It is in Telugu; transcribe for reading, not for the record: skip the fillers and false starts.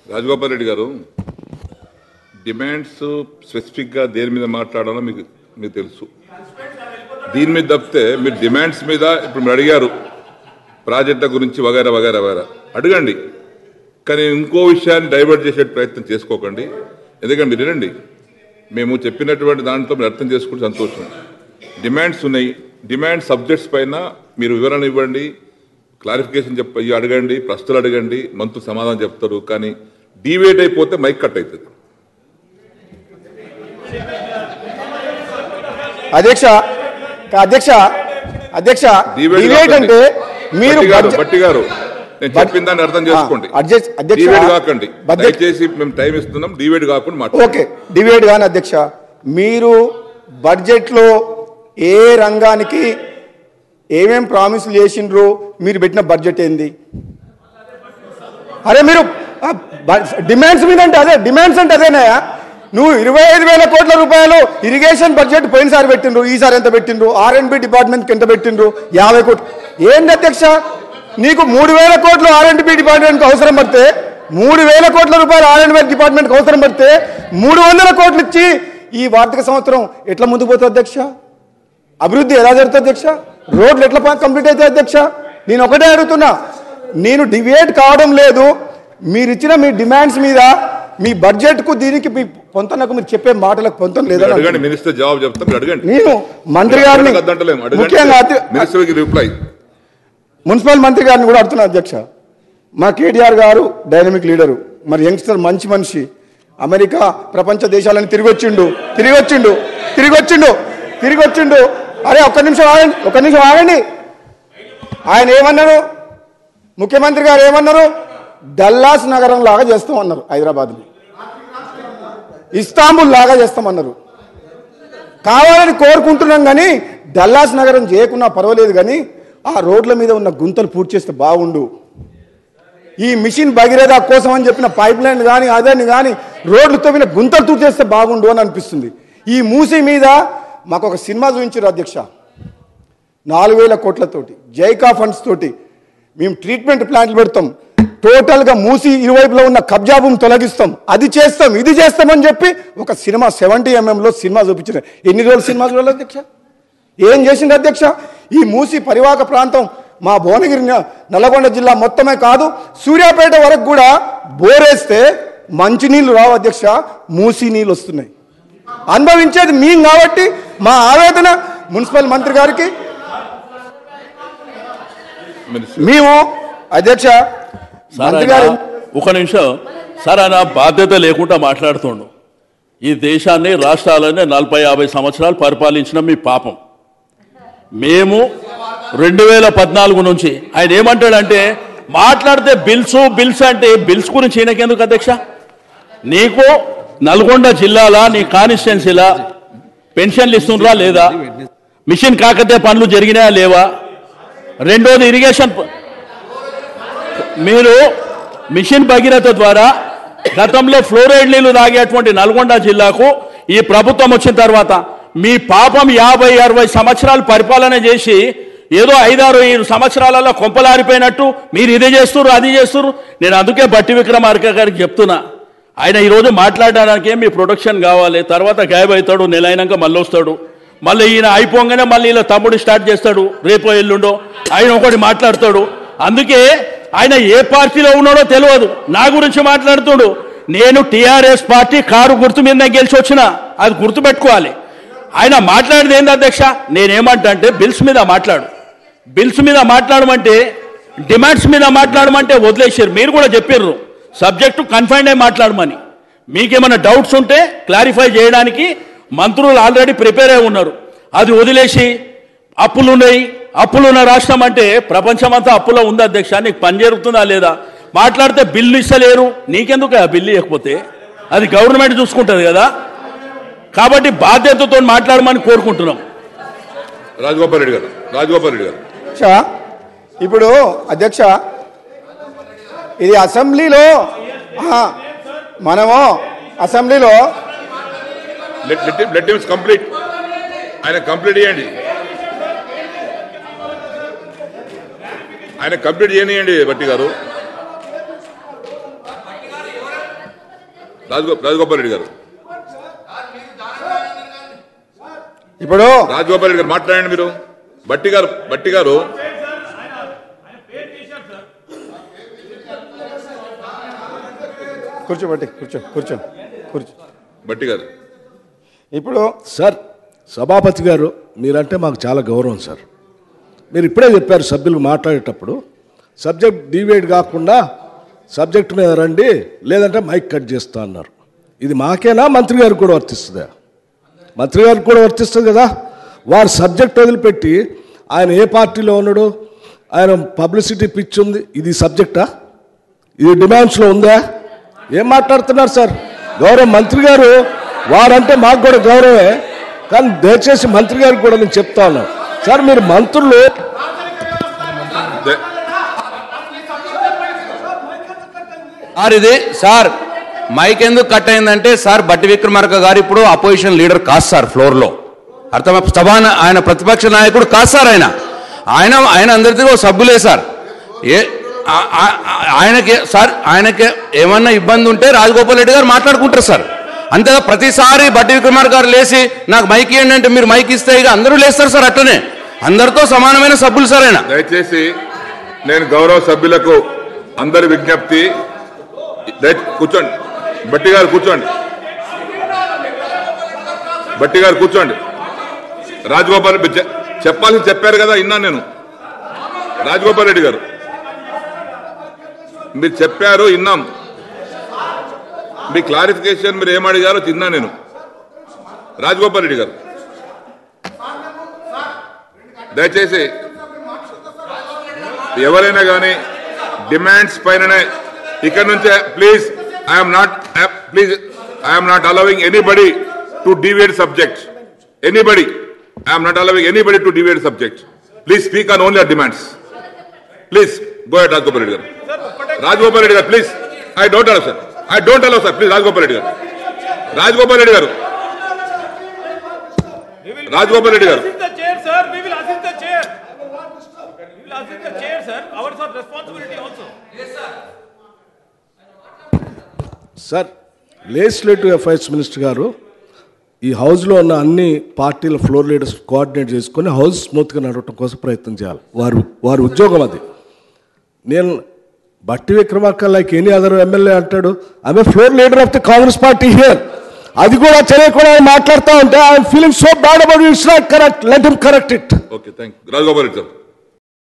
రాజగోపాల్ రెడ్డి గారు డిమాండ్స్ స్పెసిఫిక్గా దేని మీద మాట్లాడాలో మీకు తెలుసు. దీని మీద తప్పితే మీరు డిమాండ్స్ మీద ఇప్పుడు మీరు అడిగారు ప్రాజెక్టుల గురించి వగైరా వగైరా వగైరా అడగండి, కానీ ఇంకో విషయాన్ని డైవర్ట్ చేసే ప్రయత్నం చేసుకోకండి. ఎందుకంటే మీరు వినండి, మేము చెప్పినటువంటి దాంట్లో మీరు అర్థం చేసుకుంటే సంతోషం. డిమాండ్స్ ఉన్నాయి, డిమాండ్ సబ్జెక్ట్స్ పైన మీరు వివరణ ఇవ్వండి, క్లారిఫికేషన్ అడగండి, ప్రశ్నలు అడగండి, మంత్రులు సమాధానం చెప్తారు. కానీ డివేట్ అయిపోతే మైక్ కట్ అవుతుంది. అధ్యక్ష అధ్యక్ష అధ్యక్ష డివేట్ అంటే మీరు బట్టి గారు నేను చెప్పిన దాన్ని అర్థం చేసుకోండి. డివేట్ కాకండి దయచేసి, మేము టైం ఇస్తున్నాం. డివేట్ కాకుండా మాట్లాడండి. ఓకే, డివేట్ కాని అధ్యక్ష, మీరు బడ్జెట్ లో ఏ రంగానికి ఏమేం ప్రామిసులు చేసిండ్రు, మీరు పెట్టిన బడ్జెట్ ఏంది? అరే మీరు డిమాండ్స్ మీద అంటే అదే డిమాండ్స్ అంటే అదేనాయా? నువ్వు 25,000 కోట్ల రూపాయలు ఇరిగేషన్ బడ్జెట్ పోయినసారి పెట్టిండ్రు, ఈసారి ఎంత పెట్టిండ్రు? R&B డిపార్ట్మెంట్కి ఎంత పెట్టిండ్రు? 50 కోట్లు. ఏంటి అధ్యక్ష, నీకు 3,000 కోట్లు R&B డిపార్ట్మెంట్కి అవసరం పడితే, 3,000 కోట్ల రూపాయలు R&B డిపార్ట్మెంట్కి అవసరం పడితే 300 కోట్లు ఇచ్చి ఈ ఆర్థిక సంవత్సరం ఎట్లా ముందుకు పోతుంది అధ్యక్ష? అభివృద్ధి ఎలా జరుగుతుంది అధ్యక్ష? రోడ్లు ఎట్లా కంప్లీట్ అవుతాయి అధ్యక్ష? నేను ఒకటే అడుగుతున్నా, నేను డివేట్ కావడం లేదు. మీరు ఇచ్చిన మీ డిమాండ్స్ మీద, మీ బడ్జెట్ కు దీనికి మీ పొంతనకు మీరు చెప్పే మాటలకు పొంతన లేదా? మినిస్టర్ జవాబు చెప్తాను, అడగండి. నేను మంత్రి గారిని, ముఖ్యంగా మున్సిపల్ మంత్రి గారిని కూడా అడుగుతున్నా అధ్యక్ష. మా కేటీఆర్ గారు డైనమిక్ లీడరు, మరి యంగ్స్టర్ మంచి మనిషి, అమెరికా ప్రపంచ దేశాలను తిరిగి వచ్చిండు. అరే ఒక్క నిమిషం ఆగండి. ఆయన ఏమన్నారు, ముఖ్యమంత్రి గారు ఏమన్నారు? డల్లాస్ నగరం లాగా చేస్తామన్నారు, హైదరాబాద్ని ఇస్తాంబుల్ లాగా చేస్తామన్నారు. కావాలని కోరుకుంటున్నాం, కానీ డల్లాస్ నగరం చేయకున్నా పర్వాలేదు, కానీ ఆ రోడ్ల మీద ఉన్న గుంతలు పూర్తి చేస్తే బాగుండు. ఈ మిషన్ భగీరథ కోసం అని చెప్పిన పైప్ లైన్ కానీ అదని కానీ రోడ్లు తవ్విన గుంతలు పూర్తి చేస్తే బాగుండు అని అనిపిస్తుంది. ఈ మూసి మీద మాకు ఒక సినిమా చూపించారు అధ్యక్ష, 4,000 కోట్లతోటి జైకా ఫండ్స్ తోటి మేము ట్రీట్మెంట్ ప్లాంట్లు పెడతాం, టోటల్గా మూసి ఇరువైపులో ఉన్న కబ్జా భూమి తొలగిస్తాం, అది చేస్తాం ఇది చేస్తామని చెప్పి ఒక సినిమా 70 mm సినిమా చూపించారు. ఎన్ని రోజులు సినిమా చూడాలి అధ్యక్ష? ఏం చేసింది అధ్యక్ష? ఈ మూసి పరివాహక ప్రాంతం మా భువనగిరి నల్లగొండ జిల్లా మొత్తమే కాదు, సూర్యాపేట వరకు కూడా బోరేస్తే మంచినీళ్ళు రావు అధ్యక్ష, మూసి నీళ్ళు వస్తున్నాయి. అనుభవించేది మేము కాబట్టి మా ఆవేదన మున్సిపల్ మంత్రి గారికి మేము అధ్యక్ష. ఒక నిమిషం సార్, ఆయన బాధ్యత లేకుండా మాట్లాడుతుండు. ఈ దేశాన్ని రాష్ట్రాలని 40-50 సంవత్సరాలు పరిపాలించిన మీ పాపం. మేము 2014 నుంచి ఆయన ఏమంటాడంటే, మాట్లాడితే బిల్స్ అంటే బిల్స్ గురించి ఈయనకెందుకు అధ్యక్ష? నీకు నల్గొండ జిల్లాల నీ కాన్స్టిట్యున్సీలా పెన్షన్లు ఇస్తుండ్రా లేదా? మిషన్ కాకతీయ పనులు జరిగినాయా లేవా? రెండోది ఇరిగేషన్, మీరు మిషన్ భగీరథ ద్వారా గతంలో ఫ్లోరైడ్ నీళ్లు తాగేటువంటి నల్గొండ జిల్లాకు ఈ ప్రభుత్వం వచ్చిన తర్వాత మీ పాపం 50-60 సంవత్సరాలు పరిపాలన చేసి ఏదో 5-6 సంవత్సరాలలో కొంపలారిపోయినట్టు మీరు ఇది చేస్తున్నారు అది చేస్తున్నారు. నేను అందుకే బట్టి విక్రమార్క గారికి చెప్తున్నా, ఆయన ఈరోజు మాట్లాడడానికి మీ ప్రొడక్షన్ కావాలి, తర్వాత గాయబ్ అవుతాడు, నెల అయినాక మళ్ళీ వస్తాడు, మళ్ళీ ఈయన అయిపోగానే మళ్ళీ ఇలా తమ్ముడు స్టార్ట్ చేస్తాడు, రేపో ఎల్లుండో ఆయన ఒకటి మాట్లాడతాడు. అందుకే ఆయన ఏ పార్టీలో ఉన్నాడో తెలియదు, నా గురించి మాట్లాడుతాడు. నేను టీఆర్ఎస్ పార్టీ కారు గుర్తు మీద గెలిచి వచ్చిన, అది గుర్తుపెట్టుకోవాలి. ఆయన మాట్లాడేది ఏంది అధ్యక్ష? నేనేమంటా అంటే బిల్స్ మీద మాట్లాడమంటే డిమాండ్స్ మీద మాట్లాడమంటే వదిలేసారు. మీరు కూడా చెప్పారు సబ్జెక్టు కన్ఫైన్డ్ అయి మాట్లాడమని. మీకేమైనా డౌట్స్ ఉంటే క్లారిఫై చేయడానికి మంత్రులు ఆల్రెడీ ప్రిపేర్ అయి ఉన్నారు. అది వదిలేసి అప్పులున్న రాష్ట్రం అంటే ప్రపంచమంతా అప్పులో ఉంది అధ్యక్ష, నీకు పని జరుగుతుందా లేదా? మాట్లాడితే బిల్లు ఇస్తలేరు, నీకెందుకు ఆ బిల్లు ఇవ్వకపోతే? అది గవర్నమెంట్ చూసుకుంటుంది కదా. కాబట్టి బాధ్యతతో మాట్లాడమని కోరుకుంటున్నాం. రాజగోపాల్ రెడ్డి గారు ఇప్పుడు అధ్యక్ష, ఇది అసెంబ్లీలో మనము అసెంబ్లీలో కంప్లీట్ ఆయన కంప్లీట్ చేయండి. ఆయన కంప్లీట్ చేయనియండి బట్టి గారు. రాజగోపాల్ రెడ్డి గారు ఇప్పుడు రాజగోపాల్ రెడ్డి గారు మాట్లాడండి. మీరు బట్టి గారు కూర్చోబట్టి కూర్చో బట్టి గారు ఇప్పుడు సార్ సభాపతి గారు మీరంటే మాకు చాలా గౌరవం సార్. మీరు ఇప్పుడే చెప్పారు సభ్యులు మాట్లాడేటప్పుడు సబ్జెక్ట్ డివైడ్ కాకుండా సబ్జెక్ట్ మీద రండి, లేదంటే మైక్ కట్ చేస్తా అన్నారు. ఇది మాకేనా మంత్రి గారికి కూడా వర్తిస్తుందా? మంత్రి గారికి కూడా వర్తిస్తుంది కదా. వారు సబ్జెక్ట్ వదిలిపెట్టి ఆయన ఏ పార్టీలో ఉన్నాడు, ఆయన పబ్లిసిటీ పిచ్ ఉంది, ఇది సబ్జెక్టా? ఇది డిమాండ్స్లో ఉందా? ఏం మాట్లాడుతున్నారు సార్? గౌరవ మంత్రి గారు వారంటే మాకు కూడా గౌరవమే, కానీ దయచేసి మంత్రి గారికి కూడా నేను చెప్తా ఉన్నాను సార్, మీరు మంత్రులు సార్ ఇది సార్ మైక్ ఎందుకు కట్ అయిందంటే సార్ బట్టి విక్రమార్క గారు ఇప్పుడు అపోజిషన్ లీడర్ కాదు సార్ ఫ్లోర్లో. అర్థమై ఆయన ప్రతిపక్ష నాయకుడు కాదు సార్. ఆయన అందరితో సభ్యులే సార్. ఆయనకి ఏమన్నా ఇబ్బంది ఉంటే రాజగోపాల్ రెడ్డి గారు మాట్లాడుకుంటారు సార్. అంతేగా ప్రతిసారి బట్టి విక్రమార్క గారు లేచి నాకు మైక్ ఇవ్వండి అంటే మీరు మైక్ ఇస్తే ఇక అందరూ లేస్తారు సార్. అట్లనే అందరితో సమానమైన సభ్యులు సార్ ఆయన. దయచేసి నేను గౌరవ సభ్యులకు అందరి విజ్ఞప్తి, కూర్చోండి. బట్టి గారు కూర్చోండి. రాజగోపాల్ చెప్పాల్సి చెప్పారు కదా, విన్నాను నేను. రాజగోపాల్ రెడ్డి గారు మీరు చెప్పారు, విన్నాం. మీ క్లారిఫికేషన్ మీరు ఏమడిగారో తిన్నా నేను. రాజగోపాల్ రెడ్డి గారు దయచేసి ఎవరైనా కానీ డిమాండ్స్ పైననే ఇక్కడ నుంచే please I'm not allowing anybody to డివేట్ subject. Anybody I'm not allowing anybody to డివేట్ subject. Please speak on only demands. Please go ahead Rajagopal Reddy గారు. రాజగోపాల్ రెడ్డి గారు please. I don't allow sir. Please Rajagopal Reddy గారు. రాజగోపాల్ రెడ్డి గారు. సార్ లెజిస్లేటివ్ అఫైర్స్ మినిస్టర్ గారు ఈ హౌస్లో ఉన్న అన్ని పార్టీల ఫ్లోర్ లీడర్స్ కోఆర్డినేట్ చేసుకొని హౌస్ స్మూత్గా నడవటం కోసం ప్రయత్నం చేయాలి. వారి ఉద్యోగం అది. నేను Bhatti Vikramarka like any other MLA అంటాడు, ఆమె floor leader of the Congress party here. అది కూడా తెలియకుండా మాట్లాడుతూ ఉంటే I'm feeling so bad about it's not correct. Let him correct it. Okay, thank you. Rajagopal Reddy sir.